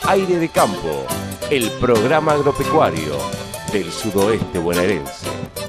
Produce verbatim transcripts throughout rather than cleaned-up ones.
Aire de Campo, el programa agropecuario del sudoeste bonaerense.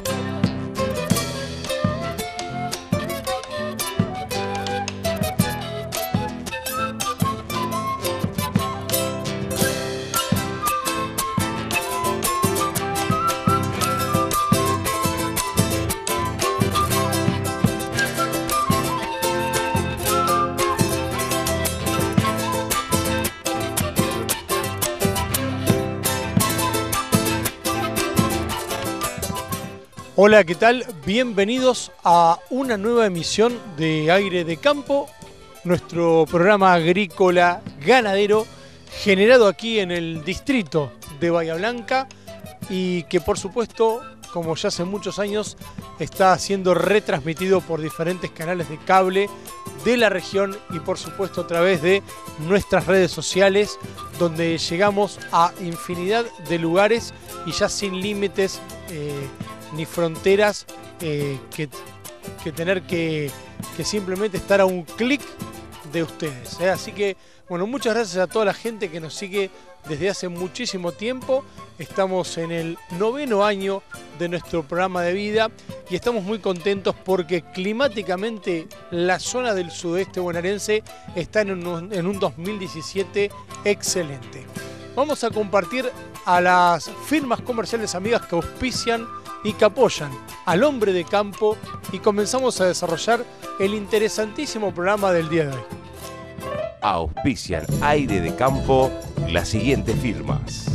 Hola, ¿qué tal? Bienvenidos a una nueva emisión de Aire de Campo, nuestro programa agrícola ganadero generado aquí en el distrito de Bahía Blanca y que por supuesto, como ya hace muchos años, está siendo retransmitido por diferentes canales de cable de la región y por supuesto a través de nuestras redes sociales, donde llegamos a infinidad de lugares y ya sin límites eh, ni fronteras eh, que, que tener que, que simplemente estar a un clic de ustedes, ¿eh? Así que, bueno, muchas gracias a toda la gente que nos sigue desde hace muchísimo tiempo. Estamos en el noveno año de nuestro programa de vida y estamos muy contentos porque climáticamente la zona del sudeste bonaerense está en un, en un dos mil diecisiete excelente. Vamos a compartir a las firmas comerciales amigas que auspician y que apoyan al hombre de campo y comenzamos a desarrollar el interesantísimo programa del día de hoy. Auspician Aire de Campo las siguientes firmas.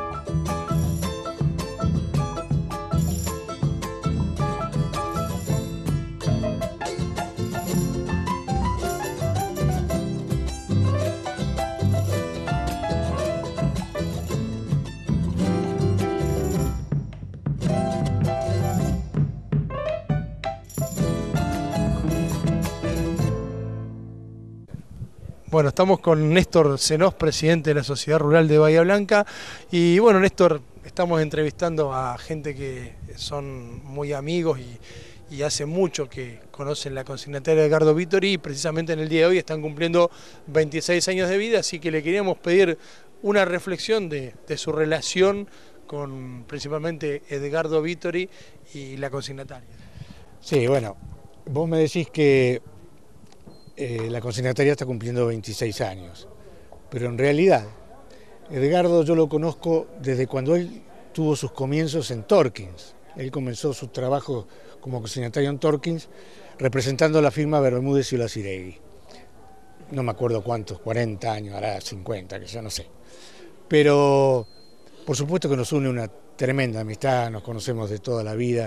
Bueno, estamos con Néstor Senos, presidente de la Sociedad Rural de Bahía Blanca. Y bueno, Néstor, estamos entrevistando a gente que son muy amigos y, y hace mucho que conocen la consignataria de Edgardo Vittori y precisamente en el día de hoy están cumpliendo veintiséis años de vida, así que le queríamos pedir una reflexión de, de su relación con principalmente Edgardo Vittori y la consignataria. Sí, bueno, vos me decís que Eh, la consignataria está cumpliendo veintiséis años, pero en realidad Edgardo yo lo conozco desde cuando él tuvo sus comienzos en Torkins. Él comenzó su trabajo como consignatario en Torkins representando la firma Bermúdez y Olaciregui. No me acuerdo cuántos, cuarenta años, hará cincuenta, que yo no sé. Pero por supuesto que nos une una tremenda amistad, nos conocemos de toda la vida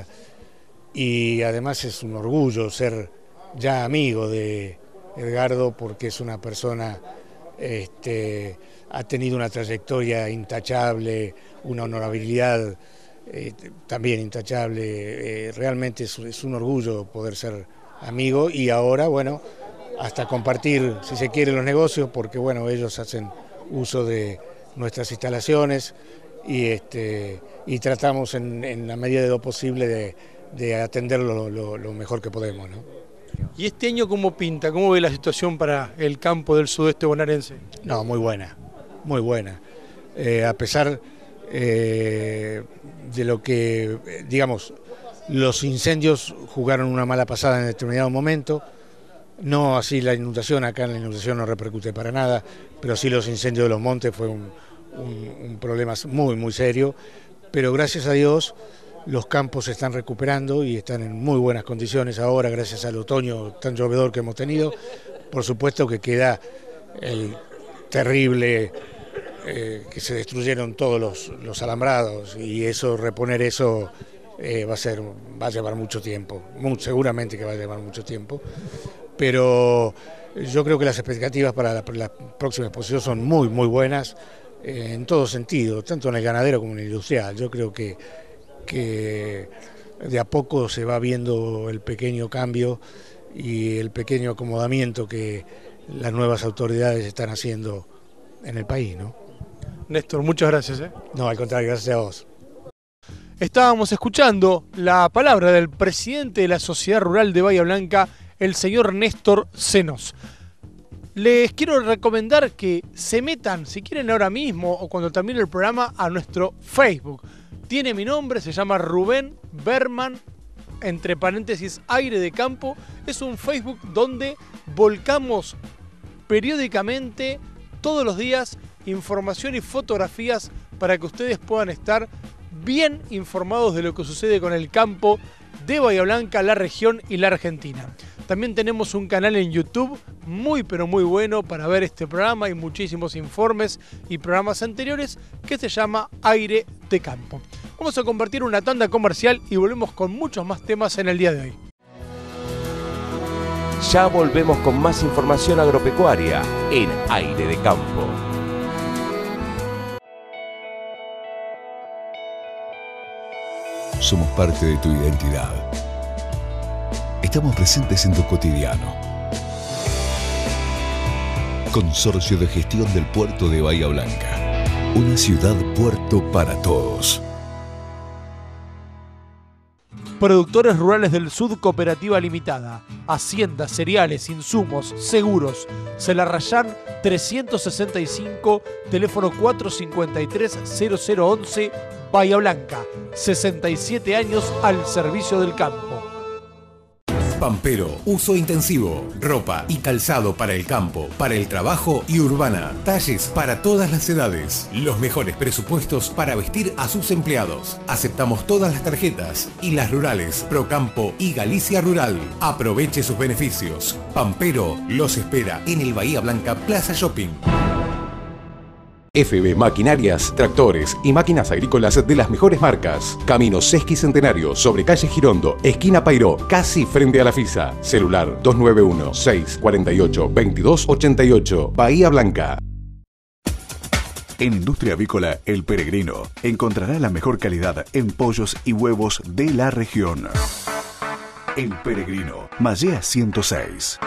y además es un orgullo ser ya amigo de Edgardo porque es una persona, este, ha tenido una trayectoria intachable, una honorabilidad eh, también intachable, eh, realmente es, es un orgullo poder ser amigo y ahora, bueno, hasta compartir, si se quiere, los negocios, porque bueno, ellos hacen uso de nuestras instalaciones y, este, y tratamos en, en la medida de lo posible de, de atenderlo lo, lo mejor que podemos, ¿no? ¿Y este año cómo pinta? ¿Cómo ve la situación para el campo del sudeste bonaerense? No, muy buena, muy buena. Eh, a pesar eh, de lo que, digamos, los incendios jugaron una mala pasada en determinado momento, no así la inundación, acá la inundación no repercute para nada, pero sí los incendios de los montes fue un, un, un problema muy, muy serio, pero gracias a Dios los campos se están recuperando y están en muy buenas condiciones ahora, gracias al otoño tan llovedor que hemos tenido. Por supuesto que queda el terrible eh, que se destruyeron todos los, los alambrados y eso, reponer eso eh, va a ser, va a llevar mucho tiempo, muy, seguramente que va a llevar mucho tiempo, pero yo creo que las expectativas para la, la próxima exposición son muy, muy buenas eh, en todo sentido, tanto en el ganadero como en el industrial. Yo creo que que de a poco se va viendo el pequeño cambio y el pequeño acomodamiento que las nuevas autoridades están haciendo en el país, ¿no? Néstor, muchas gracias. ¿eh? No, al contrario, gracias a vos. Estábamos escuchando la palabra del presidente de la Sociedad Rural de Bahía Blanca, el señor Néstor Senos. Les quiero recomendar que se metan, si quieren ahora mismo o cuando termine el programa, a nuestro Facebook. Tiene mi nombre, se llama Rubén Berman, entre paréntesis, Aire de Campo. Es un Facebook donde volcamos periódicamente, todos los días, información y fotografías para que ustedes puedan estar bien informados de lo que sucede con el campo de Bahía Blanca, la región y la Argentina. También tenemos un canal en YouTube muy pero muy bueno para ver este programa y muchísimos informes y programas anteriores que se llama Aire de Campo. Vamos a compartir una tanda comercial y volvemos con muchos más temas en el día de hoy. Ya volvemos con más información agropecuaria en Aire de Campo. Somos parte de tu identidad. Estamos presentes en tu cotidiano. Consorcio de Gestión del Puerto de Bahía Blanca. Una ciudad puerto para todos. Productores Rurales del Sud Cooperativa Limitada. Haciendas, cereales, insumos, seguros. Celarrayán trescientos sesenta y cinco, teléfono cuatro cinco tres, cero cero once, Bahía Blanca. sesenta y siete años al servicio del campo. Pampero, uso intensivo, ropa y calzado para el campo, para el trabajo y urbana. Talles para todas las edades. Los mejores presupuestos para vestir a sus empleados. Aceptamos todas las tarjetas y las rurales, Procampo y Galicia Rural. Aproveche sus beneficios. Pampero los espera en el Bahía Blanca Plaza Shopping. F B Maquinarias, tractores y máquinas agrícolas de las mejores marcas. Camino Sesqui Centenario, sobre calle Girondo, esquina Pairó, casi frente a la FISA. Celular dos nueve uno, seis cuatro ocho, veintidós ochenta y ocho, Bahía Blanca. En Industria Avícola El Peregrino encontrará la mejor calidad en pollos y huevos de la región. El Peregrino, Mallea ciento seis.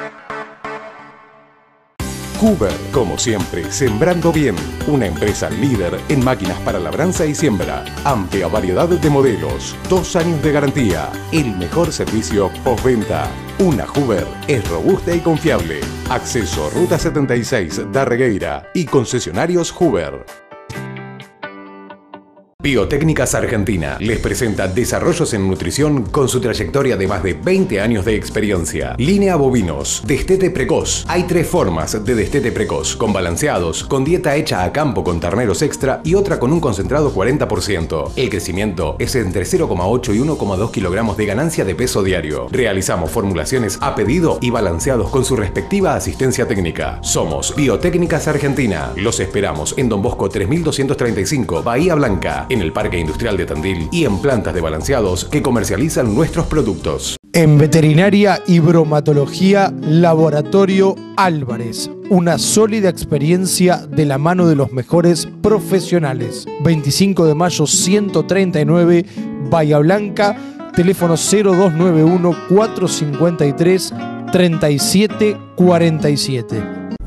Huber, como siempre, sembrando bien. Una empresa líder en máquinas para labranza y siembra. Amplia variedad de modelos. Dos años de garantía. El mejor servicio postventa. Una Huber es robusta y confiable. Acceso Ruta setenta y seis, Darregueira y concesionarios Huber. Biotécnicas Argentina les presenta desarrollos en nutrición con su trayectoria de más de veinte años de experiencia. Línea bovinos, destete precoz. Hay tres formas de destete precoz: con balanceados, con dieta hecha a campo con terneros extra y otra con un concentrado cuarenta por ciento. El crecimiento es entre cero coma ocho y uno coma dos kilogramos de ganancia de peso diario. Realizamos formulaciones a pedido y balanceados con su respectiva asistencia técnica. Somos Biotécnicas Argentina. Los esperamos en Don Bosco tres mil doscientos treinta y cinco, Bahía Blanca, en el Parque Industrial de Tandil y en plantas de balanceados que comercializan nuestros productos. En Veterinaria y Bromatología, Laboratorio Álvarez. Una sólida experiencia de la mano de los mejores profesionales. veinticinco de mayo ciento treinta y nueve, Bahía Blanca. Teléfono cero dos nueve uno, cuatro cinco tres, tres siete cuatro siete.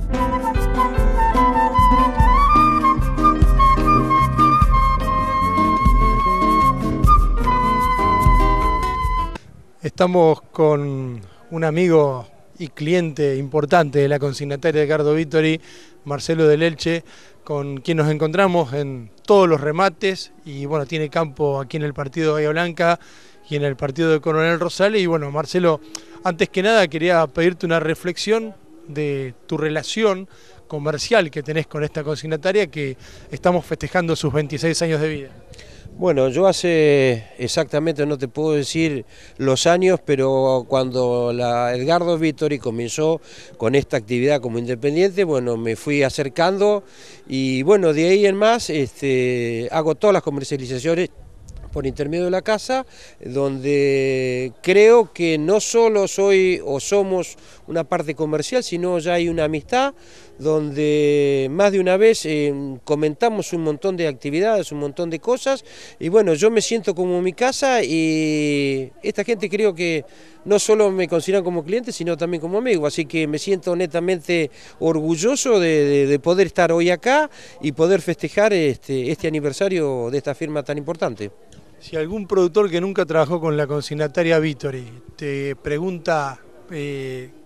Estamos con un amigo y cliente importante de la consignataria Edgardo Vittori, Marcelo del Elche, con quien nos encontramos en todos los remates y bueno, tiene campo aquí en el partido de Bahía Blanca y en el partido de Coronel Rosales. Y bueno, Marcelo, antes que nada quería pedirte una reflexión de tu relación comercial que tenés con esta consignataria, que estamos festejando sus veintiséis años de vida. Bueno, yo hace exactamente, no te puedo decir los años, pero cuando la Edgardo Vittori comenzó con esta actividad como independiente, bueno, me fui acercando y bueno, de ahí en más este, hago todas las comercializaciones por intermedio de la casa, donde creo que no solo soy o somos una parte comercial, sino ya hay una amistad, donde más de una vez eh, comentamos un montón de actividades, un montón de cosas, y bueno, yo me siento como en mi casa y esta gente creo que no solo me consideran como cliente, sino también como amigo, así que me siento netamente orgulloso de, de, de poder estar hoy acá y poder festejar este, este aniversario de esta firma tan importante. Si algún productor que nunca trabajó con la consignataria Vittori te pregunta eh,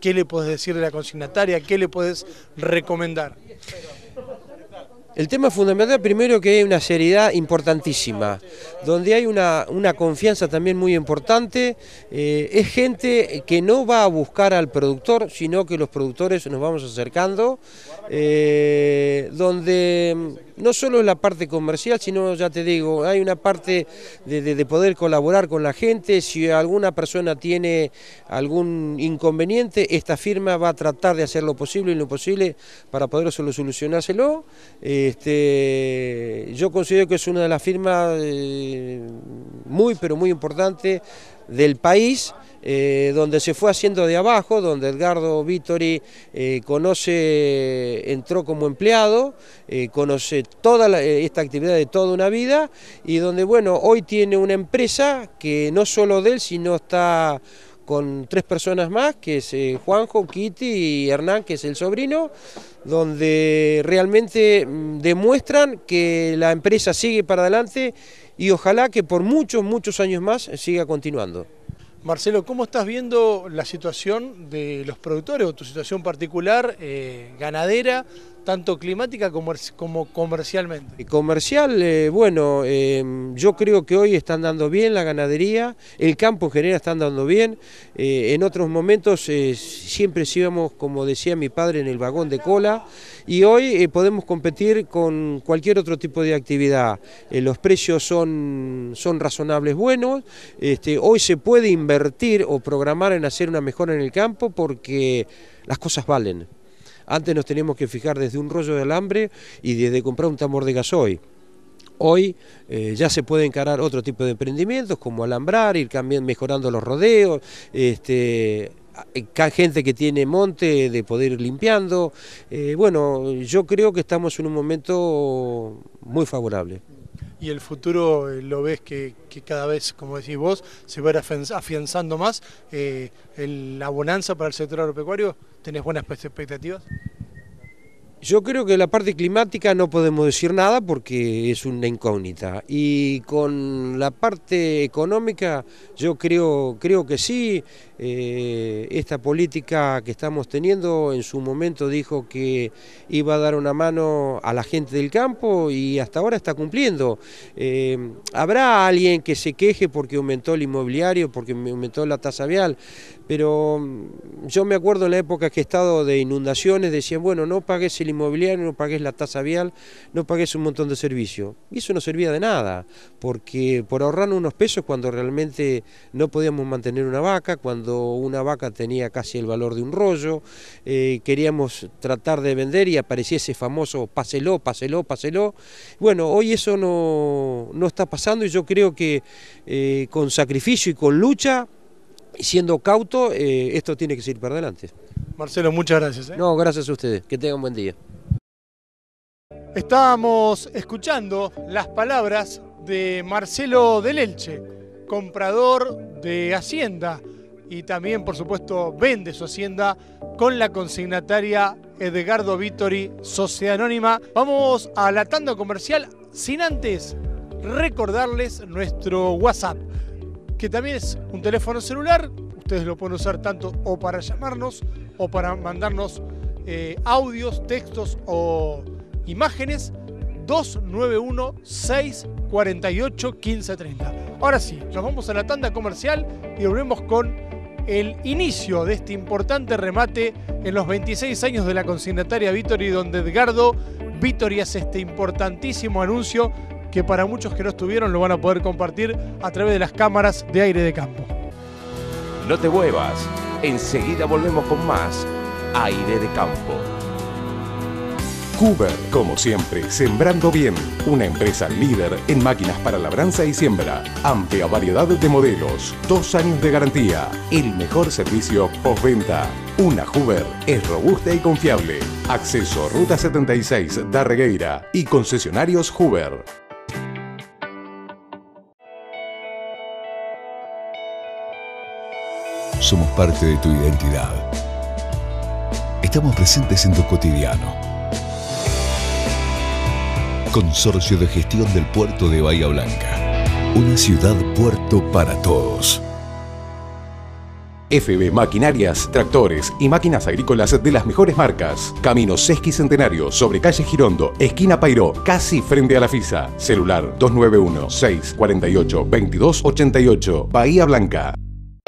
¿Qué le podés decir de la consignataria? ¿Qué le podés recomendar? El tema fundamental, primero, que hay una seriedad importantísima, donde hay una, una confianza también muy importante. Eh, es gente que no va a buscar al productor, sino que los productores nos vamos acercando, eh, donde no solo es la parte comercial, sino, ya te digo, hay una parte de, de, de poder colaborar con la gente. Si alguna persona tiene algún inconveniente, esta firma va a tratar de hacer lo posible y lo imposible para poder solo solucionárselo. Este, yo considero que es una de las firmas eh, muy, pero muy importante del país. Eh, donde se fue haciendo de abajo, donde Edgardo Vittori eh, conoce, entró como empleado, eh, conoce toda la, esta actividad de toda una vida, y donde, bueno, hoy tiene una empresa que no solo de él, sino está con tres personas más, que es eh, Juanjo, Kitty y Hernán, que es el sobrino, donde realmente mm, demuestran que la empresa sigue para adelante y ojalá que por muchos, muchos años más siga continuando. Marcelo, ¿cómo estás viendo la situación de los productores o tu situación particular eh, ganadera, tanto climática como, como comercialmente? Comercial, eh, bueno, eh, yo creo que hoy están dando bien la ganadería, el campo en general está dando bien. Eh, en otros momentos eh, siempre íbamos, como decía mi padre, en el vagón de cola, y hoy eh, podemos competir con cualquier otro tipo de actividad. Eh, los precios son, son razonables, buenos. Este, hoy se puede invertir o programar en hacer una mejora en el campo porque las cosas valen. Antes nos teníamos que fijar desde un rollo de alambre y desde comprar un tambor de gasoil. Hoy eh, ya se puede encarar otro tipo de emprendimientos como alambrar, ir cambiando, mejorando los rodeos, este, gente que tiene monte de poder ir limpiando. Eh, bueno, yo creo que estamos en un momento muy favorable. ¿Y el futuro eh, lo ves que, que cada vez, como decís vos, se va a ir afianzando más eh, el, la bonanza para el sector agropecuario? ¿Tenés buenas expectativas? Yo creo que la parte climática no podemos decir nada porque es una incógnita, y con la parte económica yo creo, creo que sí. Eh, esta política que estamos teniendo en su momento dijo que iba a dar una mano a la gente del campo y hasta ahora está cumpliendo. Eh, habrá alguien que se queje porque aumentó el inmobiliario, porque aumentó la tasa vial, pero yo me acuerdo en la época que he estado de inundaciones, decían, bueno, no pagues el inmobiliario, no pagues la tasa vial, no pagues un montón de servicios. Y eso no servía de nada, porque por ahorrar unos pesos cuando realmente no podíamos mantener una vaca, cuando una vaca tenía casi el valor de un rollo, eh, queríamos tratar de vender y aparecía ese famoso páselo, páselo, páselo. Bueno, hoy eso no, no está pasando, y yo creo que eh, con sacrificio y con lucha, siendo cauto, eh, esto tiene que seguir para adelante. Marcelo, muchas gracias. ¿eh? No, gracias a ustedes, que tengan un buen día. Estábamos escuchando las palabras de Marcelo del Elche, comprador de Hacienda, y también, por supuesto, vende su hacienda con la consignataria Edgardo Vittori, Sociedad Anónima. Vamos a la tanda comercial, sin antes recordarles nuestro WhatsApp, que también es un teléfono celular. Ustedes lo pueden usar tanto o para llamarnos o para mandarnos eh, audios, textos o imágenes. Dos nueve uno, seis cuatro ocho, uno cinco tres cero. Ahora sí, nos vamos a la tanda comercial y volvemos con el inicio de este importante remate en los veintiséis años de la consignataria Vittori, donde Edgardo Vittori hace este importantísimo anuncio que para muchos que no estuvieron lo van a poder compartir a través de las cámaras de Aire de Campo. No te muevas, enseguida volvemos con más Aire de Campo. Huber, como siempre, sembrando bien. Una empresa líder en máquinas para labranza y siembra. Amplia variedad de modelos. Dos años de garantía. El mejor servicio postventa. Una Huber es robusta y confiable. Acceso Ruta setenta y seis, Darregueira y concesionarios Huber. Somos parte de tu identidad. Estamos presentes en tu cotidiano. Consorcio de Gestión del Puerto de Bahía Blanca. Una ciudad puerto para todos. F B Maquinarias, tractores y máquinas agrícolas de las mejores marcas. Camino Sesquicentenario, sobre calle Girondo, esquina Pairó, casi frente a la FISA. Celular dos nueve uno, seis cuatro ocho, veintidós ochenta y ocho, Bahía Blanca.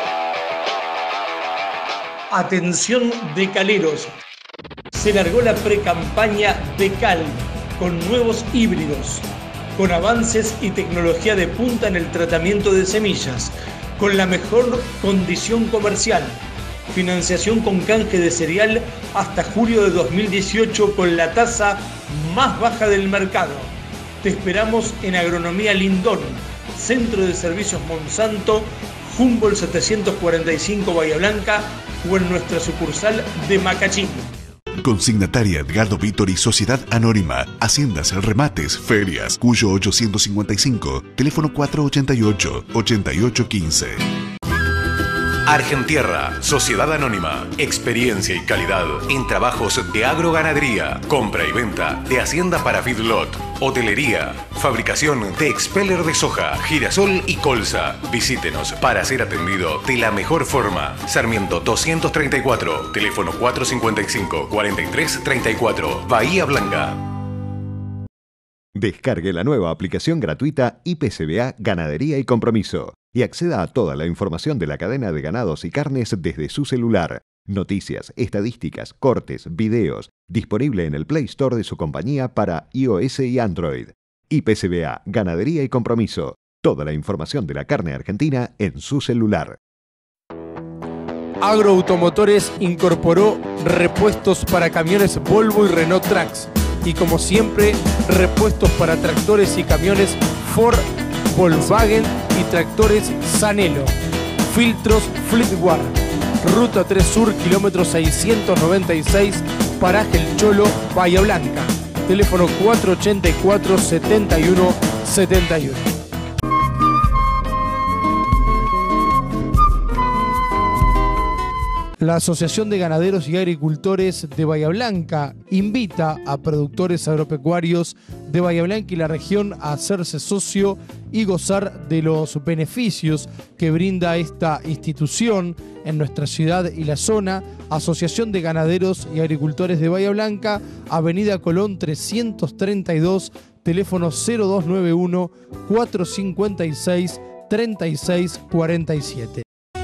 Atención de caleros. Se largó la precampaña de Cal con nuevos híbridos, con avances y tecnología de punta en el tratamiento de semillas, con la mejor condición comercial, financiación con canje de cereal hasta julio de dos mil dieciocho con la tasa más baja del mercado. Te esperamos en Agronomía Lindón, Centro de Servicios Monsanto, Humboldt setecientos cuarenta y cinco Bahía Blanca o en nuestra sucursal de Macachín. Consignataria Edgardo Vítori Sociedad Anónima. Haciendas, remates, ferias. Cuyo ochocientos cincuenta y cinco. Teléfono cuatro ochenta y ocho, ochenta y ocho quince. Argentierra, Sociedad Anónima. Experiencia y calidad en trabajos de agroganadería, compra y venta de hacienda para feedlot, hotelería, fabricación de expeller de soja, girasol y colza. Visítenos para ser atendido de la mejor forma. Sarmiento doscientos treinta y cuatro, teléfono cuatro cincuenta y cinco, cuarenta y tres treinta y cuatro, Bahía Blanca. Descargue la nueva aplicación gratuita I P C B A Ganadería y Compromiso y acceda a toda la información de la cadena de ganados y carnes desde su celular. Noticias, estadísticas, cortes, videos, disponible en el Play Store de su compañía para iOS y Android. I P C B A Ganadería y Compromiso. Toda la información de la carne argentina en su celular. Agroautomotores incorporó repuestos para camiones Volvo y Renault Trax. Y como siempre, repuestos para tractores y camiones Ford, Volkswagen y tractores Sanelo. Filtros Fleetward. Ruta tres Sur, kilómetro seiscientos noventa y seis, Paraje El Cholo, Bahía Blanca. Teléfono cuatro ochenta y cuatro, setenta y uno setenta y uno. La Asociación de Ganaderos y Agricultores de Bahía Blanca invita a productores agropecuarios de Bahía Blanca y la región a hacerse socio y gozar de los beneficios que brinda esta institución en nuestra ciudad y la zona. Asociación de Ganaderos y Agricultores de Bahía Blanca, Avenida Colón trescientos treinta y dos, teléfono cero dos nueve uno, cuatro cincuenta y seis, treinta y seis cuarenta y siete.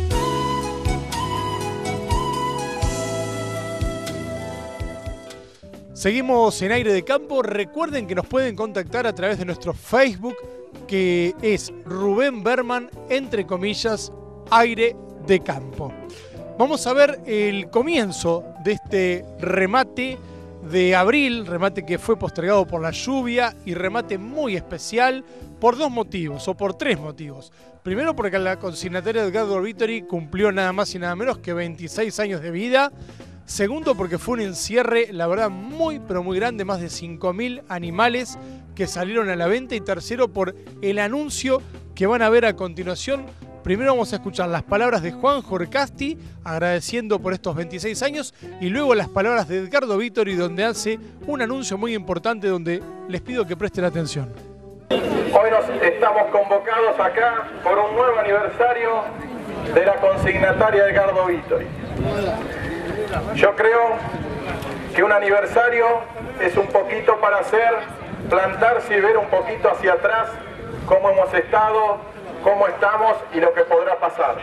Seguimos en Aire de Campo. Recuerden que nos pueden contactar a través de nuestro Facebook, que es Rubén Berman, entre comillas, Aire de Campo. Vamos a ver el comienzo de este remate de abril, remate que fue postergado por la lluvia y remate muy especial por dos motivos, o por tres motivos. Primero, porque la consignataria Edgardo Vítori cumplió nada más y nada menos que veintiséis años de vida. Segundo, porque fue un encierre, la verdad, muy, pero muy grande, más de cinco mil animales que salieron a la venta. Y tercero, por el anuncio que van a ver a continuación. Primero vamos a escuchar las palabras de Juan Jorcasti, agradeciendo por estos veintiséis años, y luego las palabras de Edgardo Vítori, donde hace un anuncio muy importante, donde les pido que presten atención. Hoy nos estamos convocados acá por un nuevo aniversario de la consignataria Edgardo Vítori. Yo creo que un aniversario es un poquito para hacer, plantarse y ver un poquito hacia atrás cómo hemos estado, cómo estamos y lo que podrá pasar.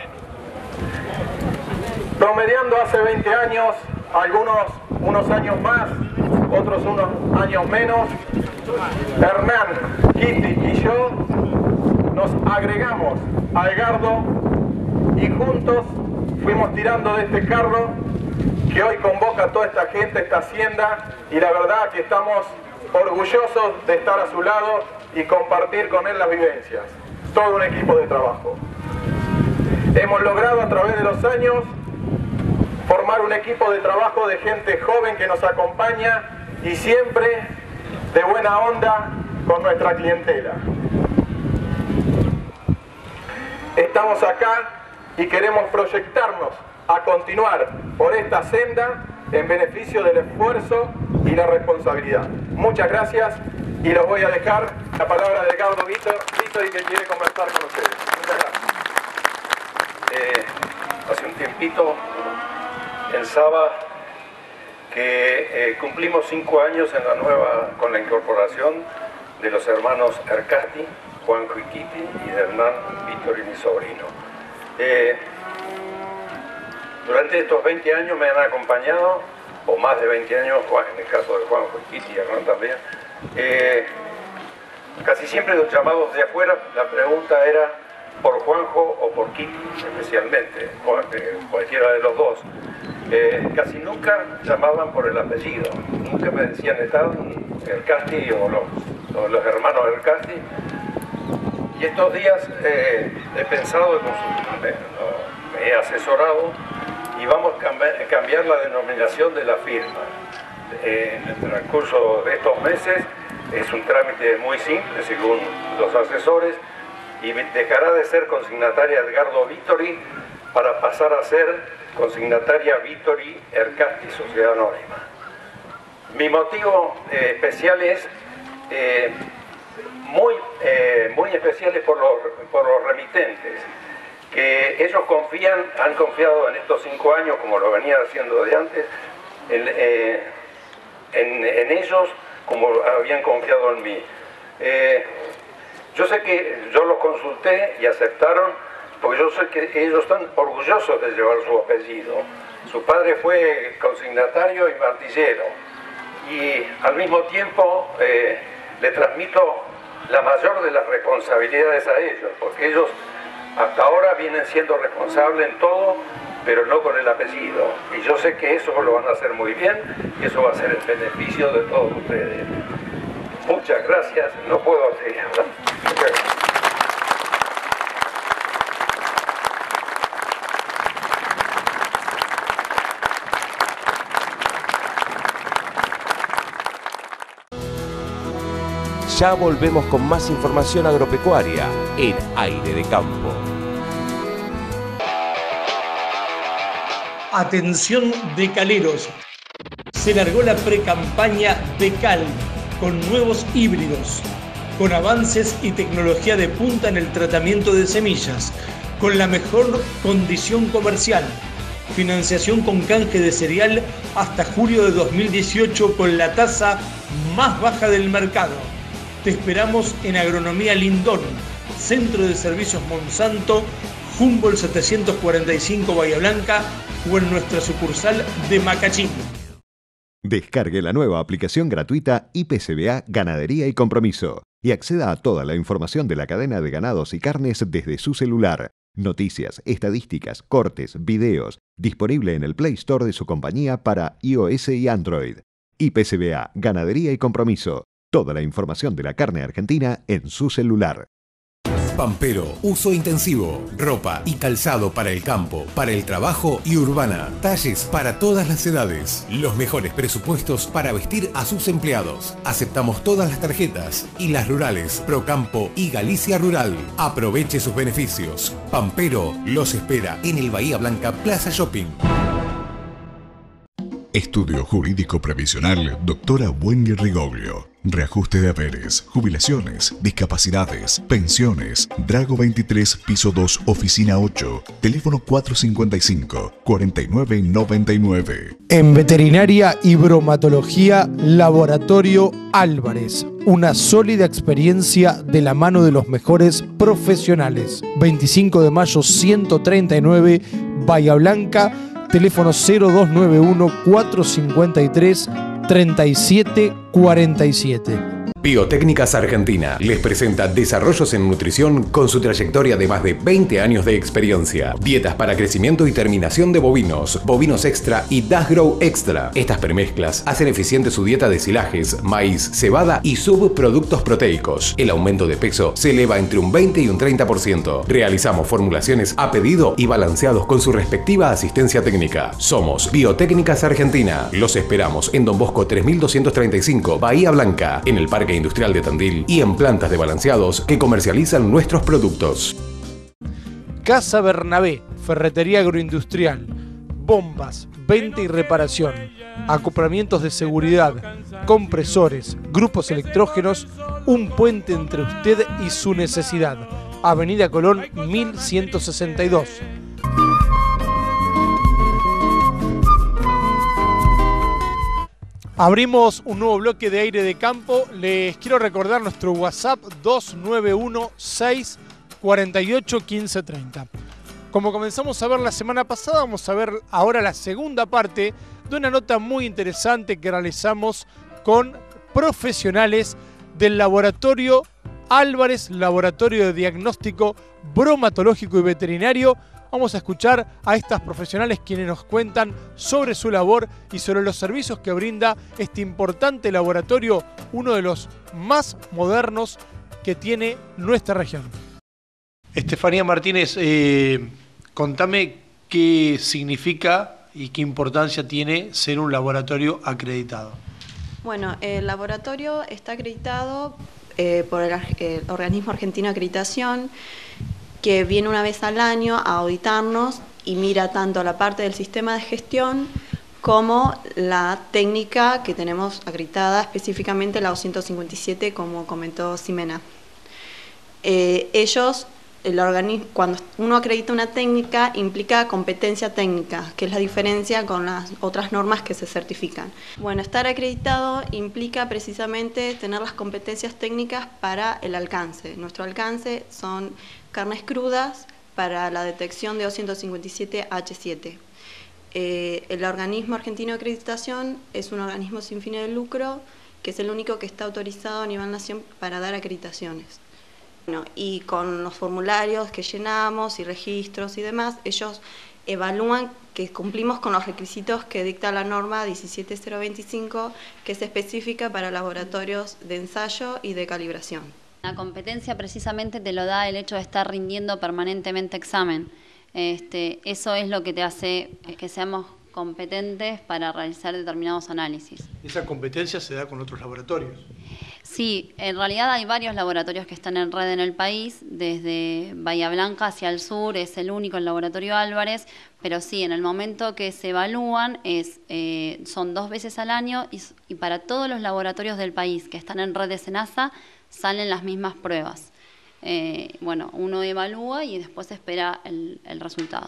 Promediando hace veinte años, algunos unos años más, otros unos años menos, Hernán, Kitty y yo nos agregamos a Edgardo y juntos fuimos tirando de este carro que hoy convoca a toda esta gente, esta hacienda, y la verdad que estamos orgullosos de estar a su lado y compartir con él las vivencias. Todo un equipo de trabajo. Hemos logrado a través de los años formar un equipo de trabajo de gente joven que nos acompaña y siempre de buena onda con nuestra clientela. Estamos acá y queremos proyectarnos a continuar por esta senda en beneficio del esfuerzo y la responsabilidad. Muchas gracias y los voy a dejar la palabra de Edgardo Vítori que quiere conversar con ustedes. Muchas gracias. Eh, hace un tiempito pensaba que eh, cumplimos cinco años en la nueva, con la incorporación de los hermanos Ercasti, Juanjo y Kitty, y de Hernán, Víctor y mi sobrino. Eh, durante estos veinte años me han acompañado, o más de veinte años, en el caso de Juanjo y Kitty y Hernán también, eh, casi siempre los llamados de afuera, la pregunta era por Juanjo o por Kitty, especialmente, cualquiera de los dos. Eh, casi nunca llamaban por el apellido, nunca me decían están Ercasti o los, o los hermanos Ercasti. Y estos días eh, he pensado, me, me he asesorado y vamos a cambiar, cambiar la denominación de la firma. Eh, en el transcurso de estos meses es un trámite muy simple según los asesores y dejará de ser consignataria Edgardo Vittori para pasar a ser consignataria Vittori Ercasti Sociedad Anónima. Mi motivo eh, especial es eh, muy, eh, muy especial es por los, por los remitentes, que ellos confían, han confiado en estos cinco años, como lo venían haciendo de antes, en, eh, en, en ellos como habían confiado en mí. Eh, yo sé que yo los consulté y aceptaron, porque yo sé que ellos están orgullosos de llevar su apellido. Su padre fue consignatario y martillero, y al mismo tiempo eh, le transmito la mayor de las responsabilidades a ellos, porque ellos hasta ahora vienen siendo responsables en todo, pero no con el apellido. Y yo sé que eso lo van a hacer muy bien, y eso va a ser el beneficio de todos ustedes. Muchas gracias, no puedo seguir hablando. Ya volvemos con más información agropecuaria en Aire de Campo. Atención de caleros. Se largó la precampaña de Cal con nuevos híbridos, con avances y tecnología de punta en el tratamiento de semillas, con la mejor condición comercial. Financiación con canje de cereal hasta julio de dos mil dieciocho con la tasa más baja del mercado. Te esperamos en Agronomía Lindón, Centro de Servicios Monsanto, Humboldt setecientos cuarenta y cinco Bahía Blanca o en nuestra sucursal de Macachín. Descargue la nueva aplicación gratuita I P C B A Ganadería y Compromiso y acceda a toda la información de la cadena de ganados y carnes desde su celular. Noticias, estadísticas, cortes, videos, disponible en el Play Store de su compañía para iOS y Android. I P C B A Ganadería y Compromiso. Toda la información de la carne argentina en su celular. Pampero, uso intensivo, ropa y calzado para el campo, para el trabajo y urbana. Talles para todas las edades. Los mejores presupuestos para vestir a sus empleados. Aceptamos todas las tarjetas y las rurales, Procampo y Galicia Rural. Aproveche sus beneficios. Pampero los espera en el Bahía Blanca Plaza Shopping. Estudio Jurídico Previsional Doctora Wenger Rigoglio. Reajuste de haberes, jubilaciones, discapacidades, pensiones. Drago veintitrés, piso dos, oficina ocho. Teléfono cuatro cinco cinco, cuatro nueve nueve nueve. En Veterinaria y Bromatología, Laboratorio Álvarez. Una sólida experiencia de la mano de los mejores profesionales. veinticinco de mayo ciento treinta y nueve, Bahía Blanca. Teléfono cero dos nueve uno, cuatro cinco tres, tres siete cuatro siete. Biotécnicas Argentina les presenta desarrollos en nutrición con su trayectoria de más de veinte años de experiencia. Dietas para crecimiento y terminación de bovinos, bovinos extra y Dash Grow Extra. Estas premezclas hacen eficiente su dieta de silajes, maíz, cebada y subproductos proteicos. El aumento de peso se eleva entre un veinte y un treinta por ciento. Realizamos formulaciones a pedido y balanceados con su respectiva asistencia técnica. Somos Biotécnicas Argentina. Los esperamos en Don Bosco tres mil doscientos treinta y cinco, Bahía Blanca, en el Parque Industrial de Tandil y en plantas de balanceados que comercializan nuestros productos. Casa Bernabé, ferretería agroindustrial, bombas, venta y reparación, acoplamientos de seguridad, compresores, grupos electrógenos, un puente entre usted y su necesidad. Avenida Colón mil ciento sesenta y dos. Abrimos un nuevo bloque de Aire de Campo. Les quiero recordar nuestro WhatsApp dos nueve uno seis cuatro ocho uno cinco tres cero. Como comenzamos a ver la semana pasada, vamos a ver ahora la segunda parte de una nota muy interesante que realizamos con profesionales del laboratorio Álvarez, laboratorio de diagnóstico bromatológico y veterinario. Vamos a escuchar a estas profesionales quienes nos cuentan sobre su labor y sobre los servicios que brinda este importante laboratorio, uno de los más modernos que tiene nuestra región. Estefanía Martínez, eh, contame qué significa y qué importancia tiene ser un laboratorio acreditado. Bueno, el laboratorio está acreditado eh, por el, el Organismo Argentino de Acreditación, que viene una vez al año a auditarnos y mira tanto la parte del sistema de gestión como la técnica que tenemos acreditada, específicamente la doscientos cincuenta y siete, como comentó Ximena. Eh, ellos, el organismo, cuando uno acredita una técnica, implica competencia técnica, que es la diferencia con las otras normas que se certifican. Bueno, estar acreditado implica precisamente tener las competencias técnicas para el alcance. Nuestro alcance son carnes crudas para la detección de doscientos cincuenta y siete H siete. Eh, el Organismo Argentino de Acreditación es un organismo sin fines de lucro, que es el único que está autorizado a nivel nacional para dar acreditaciones. Bueno, y con los formularios que llenamos y registros y demás, ellos evalúan que cumplimos con los requisitos que dicta la norma diecisiete mil veinticinco, que es específica para laboratorios de ensayo y de calibración. La competencia precisamente te lo da el hecho de estar rindiendo permanentemente examen. Este, eso es lo que te hace que seamos competentes para realizar determinados análisis. ¿Esa competencia se da con otros laboratorios? Sí, en realidad hay varios laboratorios que están en red en el país, desde Bahía Blanca hacia el sur, es el único el laboratorio Álvarez, pero sí, en el momento que se evalúan es, eh, son dos veces al año y, y para todos los laboratorios del país que están en red de SENASA salen las mismas pruebas. Eh, bueno, uno evalúa y después espera el, el resultado.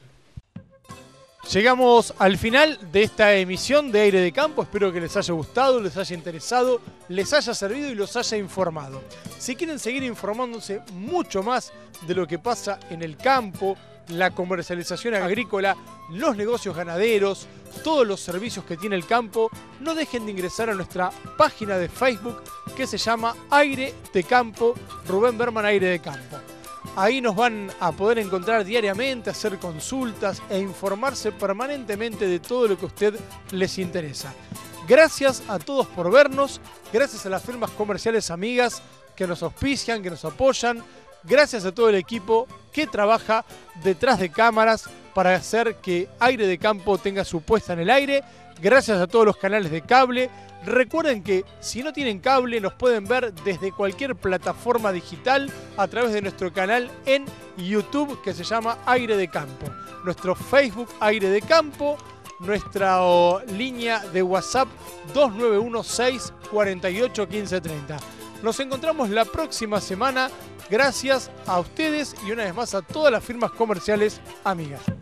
Llegamos al final de esta emisión de Aire de Campo. Espero que les haya gustado, les haya interesado, les haya servido y los haya informado. Si quieren seguir informándose mucho más de lo que pasa en el campo, la comercialización agrícola, los negocios ganaderos, todos los servicios que tiene el campo, no dejen de ingresar a nuestra página de Facebook que se llama Aire de Campo, Rubén Berman Aire de Campo. Ahí nos van a poder encontrar diariamente, hacer consultas e informarse permanentemente de todo lo que a usted les interesa. Gracias a todos por vernos, gracias a las firmas comerciales amigas que nos auspician, que nos apoyan, gracias a todo el equipo que trabaja detrás de cámaras para hacer que Aire de Campo tenga su puesta en el aire, gracias a todos los canales de cable. Recuerden que si no tienen cable nos pueden ver desde cualquier plataforma digital a través de nuestro canal en YouTube que se llama Aire de Campo, nuestro Facebook Aire de Campo, nuestra oh, línea de WhatsApp dos nueve uno seis cuatro ocho uno cinco tres cero. Nos encontramos la próxima semana. Gracias a ustedes y una vez más a todas las firmas comerciales amigas.